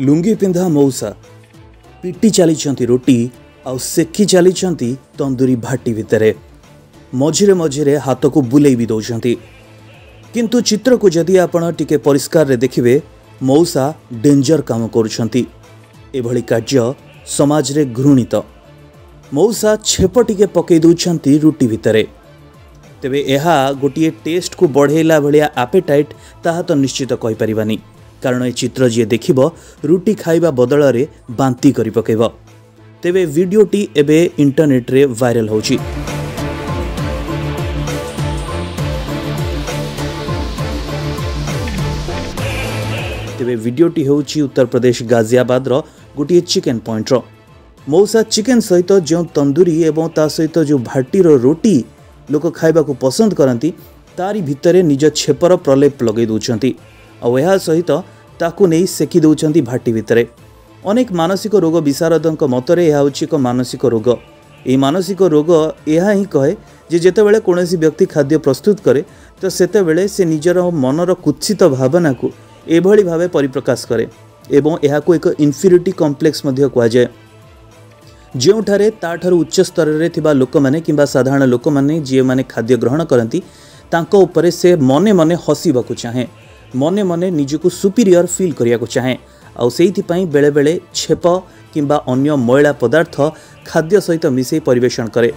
लुंगी पिंधा मौसा पिटी चली रोटी आउ सेकी चली तंदूरी भाटी भितर मझिरे मझिरे हाथ को बुले भी दौरान। किंतु चित्र को जदि आपण टिके परिष्कार रे देखिबे मौसा डेंजर काम करुछंती। एभली कार्य समाज रे घृणित। मौसा छेप टिके पकई दउछंती रुटी भितरे। तेबे एहा गोटिए टेस्ट को बढ़ेला भलिया एपेटाइट ताहा तो निश्चित कहि परिबानी, कारण ए चित्र जे देखिबो रुटी खाइबा बदल रे बांती करि पकेबो। तेबे वीडियोटी एबे इंटरनेट रे वायरल होची। तेबे वीडियोटी होची उत्तर प्रदेश गाजियाबाद रो गोटिए चिकेन पॉइंट रो। मौसा चिकेन सहित जो तंदूरी एवं ता सहित जो भाटी रो रोटी लोक खाइबा को पसंद करती तारी भितरे निज छेपर प्रलेप लगे दउछंती और यह सहित ताकू नहीं सेकी दउछंती भाटी भितरे। अनेक मानसिक रोग विशारदों मतरे यह होची एक मानसिक रोग। ये मानसिक रोग यह ही कहे जे जेतेबेले कोनोसी व्यक्ति खाद्य प्रस्तुत करे तो सेतेबेले से निजर मनर कुत्सित भावना को एभली भावे परिप्रकाश करे एवं यह को एक इन्फीरियोरिटी कॉम्प्लेक्स मध्य कहा जाए। जोठारे ताठारु उच्च स्तर रे थिबा लोक माने किंबा साधारण लोक माने जे माने खाद्य ग्रहण करती तांको उपरे से मने मने हसीबा को चाहे, मने मने निजको सुपीरियर फील करिया को चाहे आ सेइथि पई बेले बेले छेप किंबा अन्य मैला पदार्थ खाद्य सहित मिसई परिवेषण करे।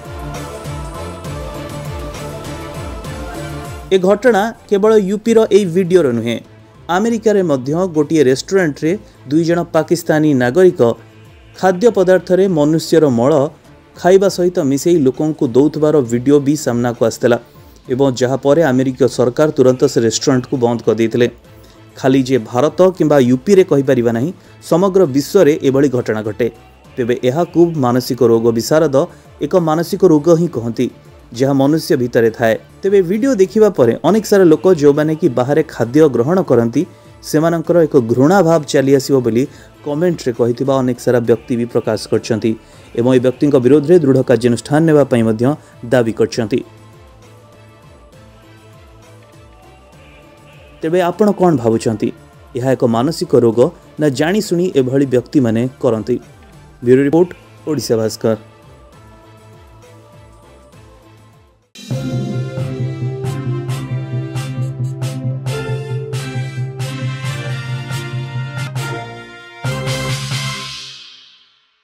ए घटना केवल यूपी रो ए वीडियो रो नुहे, अमेरिका रे मध्य गोटिए रेस्टोरेंट रे दुई जण पाकिस्तानी नागरिक खाद्य पदार्थ रे मनुष्यर मल खाइबा सहित मिसई लोकों को दौथबार वीडियो भी सामना को आसला एवं जहाँ पर अमेरिका सरकार तुरंत से रेस्टोरेंट को बंद कर देते। खाली जे भारत किंबा यूपी रे कहि परिबा नहीं, समग्र विश्व रे एभली घटना घटे। तेबे एहा को मानसिक रोग विशारद एक मानसिक रोग ही कहती जहाँ मनुष्य भितर थाए। तेबे वीडियो देखिबा परे अनेक सारा लोक जो माने कि बाहर खाद्य ग्रहण करती सेमानंकर एक घृणा भाव चली आसीबो बोली कमेंट रे कहिथिबा अनेक सारा व्यक्ति भी प्रकाश करछंती एवं ए व्यक्ति विरोध रे दृढ़ कार्यानुष्ठान नेबा पई मध्य दाबी करछंती। तेबे आपण कोन भाबुछंती यह एक मानसिक रोग ना जानी सुनी एभली व्यक्ति माने करंती? Bureau report, Odisha Bhaskar.